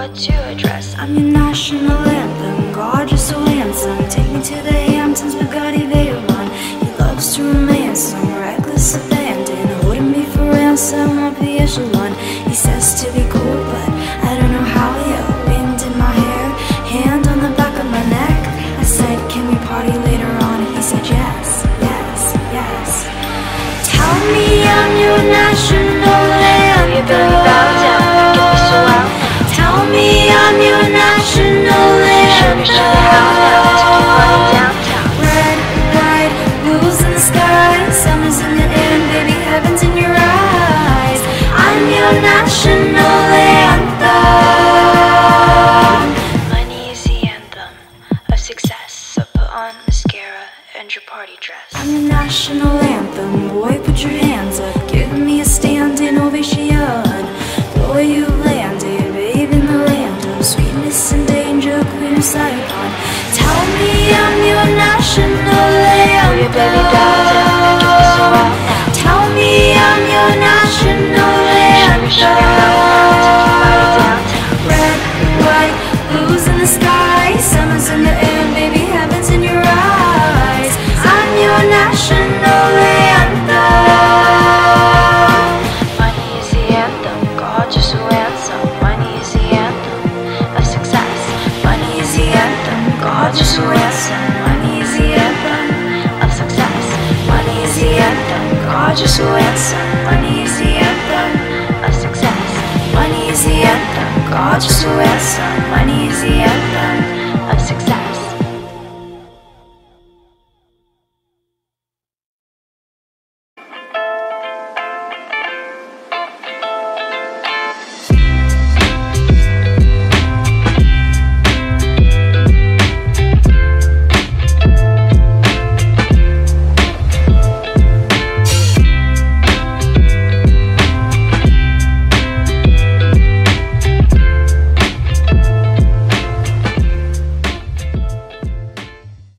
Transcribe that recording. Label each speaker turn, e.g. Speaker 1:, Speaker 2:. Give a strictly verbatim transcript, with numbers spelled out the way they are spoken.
Speaker 1: to address.
Speaker 2: I'm your national anthem, gorgeous so handsome. Take me to the Hamptons, Bugatti Veyron. He loves to romance, I'm reckless abandon. Holding me for ransom up the echelon. He says to be cool, but I don't know how. Yeah, wind in my hair, hand on the back of my neck. I said, can we party later on? He said yes, yes, yes. Tell me I'm your national anthem.
Speaker 1: You better bow down, give me so loud.
Speaker 2: Tell me I'm your national anthem.
Speaker 1: Show me how now, take you flying downtown.
Speaker 2: Red, white, blues in the sky, summer's in the air, and baby heaven's in your eyes. I'm your national anthem.
Speaker 1: Money is the anthem of success, so put on mascara and your party dress.
Speaker 2: I'm your national anthem, boy put your hands up. Give me a standing ovation. Boy you landed, babe in the land of sweetness and danger, queen of Saigon. Tell me I'm your national anthem.
Speaker 1: You better bow down, give me so loud now.
Speaker 2: Tell me I'm your national anthem.
Speaker 1: Show me how now, take you flying downtown.
Speaker 2: Red, white, blues in the sky, summer's in the air, and baby heaven's in your eyes. I'm your national anthem.
Speaker 1: Money is the anthem, gorgeous so handsome. Money is the anthem of success. Money is the anthem, gorgeous so handsome. Money is the anthem of success. Money is the anthem, gorgeous so handsome. Money is the anthem of success. Money is the anthem, gorgeous so handsome. Money is the anthem of success.